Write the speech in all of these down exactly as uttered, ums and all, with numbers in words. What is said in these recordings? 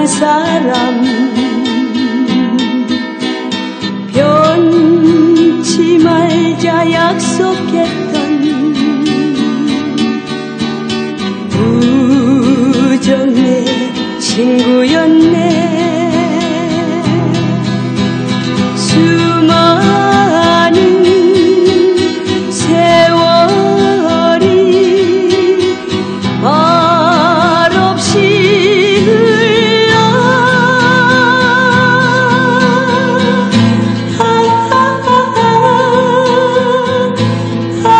사람 변치 말자 약속했던 우정의 친구였네. 수많은 세월이 말없이 흘러 아, 아, 아, 아,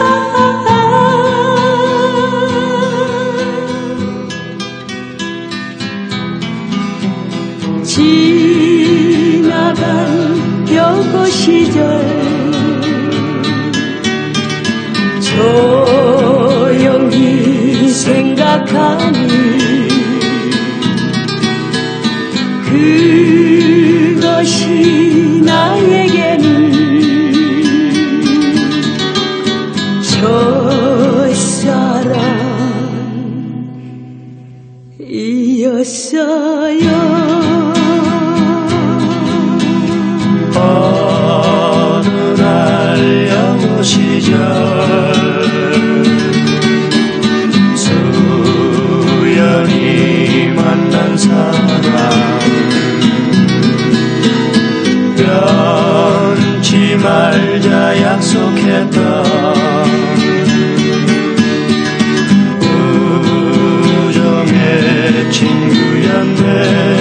아. 지나간 여고 시절 조용히 생각하니 그것이 나에게는 첫사랑이었어요. 어느 날 여고 시절 수연이 만난 사람 변치 말자 약속했던 우정의 친구였네.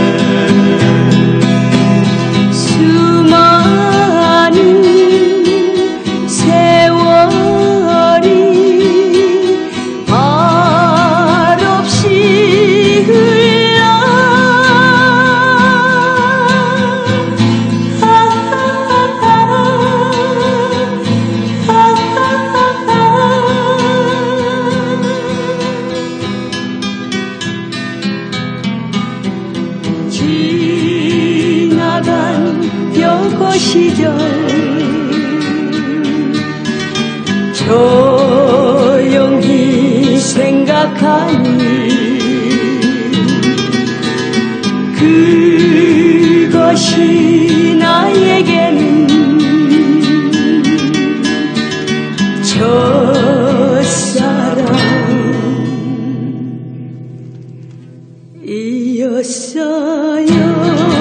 지나간 여고 시절 조용히 생각하니 그것이 나에게는 첫사랑이었어요.